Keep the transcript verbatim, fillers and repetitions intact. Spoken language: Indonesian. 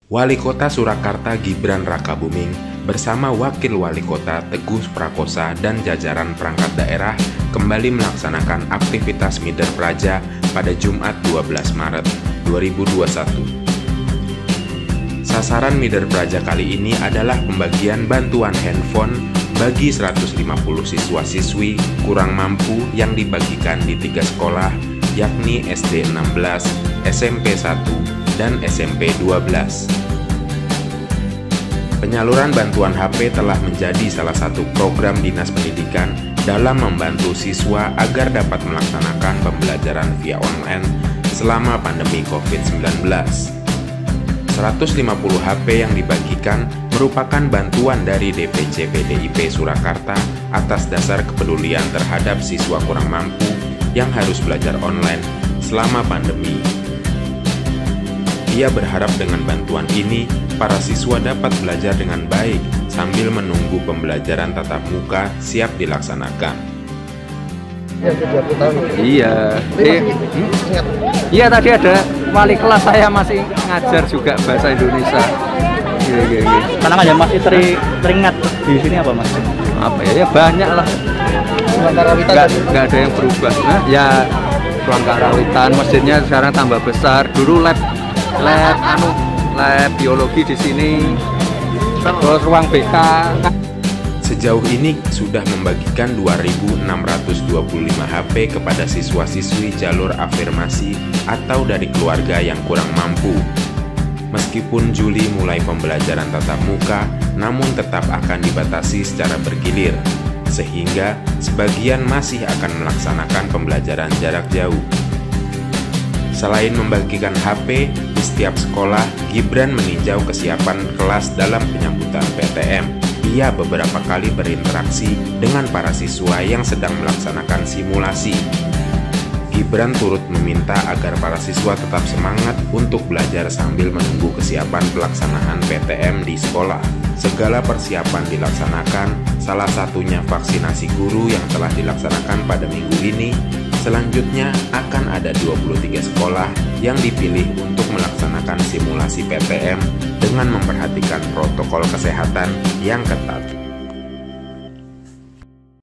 Wali Kota Surakarta Gibran Rakabuming bersama Wakil Wali Kota Teguh Prakosa dan jajaran perangkat daerah kembali melaksanakan aktivitas Mider Praja pada Jumat dua belas Maret dua ribu dua puluh satu. Sasaran Mider Praja kali ini adalah pembagian bantuan handphone bagi seratus lima puluh siswa-siswi kurang mampu yang dibagikan di tiga sekolah, yakni S D enam belas, S M P satu, dan S M P dua belas. Penyaluran bantuan H P telah menjadi salah satu program Dinas Pendidikan dalam membantu siswa agar dapat melaksanakan pembelajaran via online selama pandemi covid sembilan belas. seratus lima puluh H P yang dibagikan merupakan bantuan dari D P C P D I P Surakarta atas dasar kepedulian terhadap siswa kurang mampu yang harus belajar online selama pandemi. Ia berharap dengan bantuan ini, para siswa dapat belajar dengan baik sambil menunggu pembelajaran tatap muka siap dilaksanakan. Iya, eh, hmm? Iya tadi ada wali kelas saya masih ngajar juga bahasa Indonesia. Iya, iya, iya. Tenang aja, masih teri, teringat di sini apa mas? Apa ya? Ya banyak lah. Nggak, nggak ada yang berubah. Nah, ya ruang karawitan, masjidnya sekarang tambah besar. Dulu lab lab anu lab biologi di sini, terus ruang B K. Sejauh ini sudah membagikan dua ribu enam ratus dua puluh lima H P kepada siswa-siswi jalur afirmasi atau dari keluarga yang kurang mampu. Meskipun Juli mulai pembelajaran tatap muka, namun tetap akan dibatasi secara bergilir, sehingga sebagian masih akan melaksanakan pembelajaran jarak jauh. Selain membagikan H P di setiap sekolah, Gibran meninjau kesiapan kelas dalam penyambutan P T M. Ia beberapa kali berinteraksi dengan para siswa yang sedang melaksanakan simulasi. Gibran turut meminta agar para siswa tetap semangat untuk belajar sambil menunggu kesiapan pelaksanaan P T M di sekolah. Segala persiapan dilaksanakan, salah satunya vaksinasi guru yang telah dilaksanakan pada minggu ini. Selanjutnya akan ada dua puluh tiga sekolah yang dipilih untuk melaksanakan simulasi P T M dengan memperhatikan protokol kesehatan yang ketat.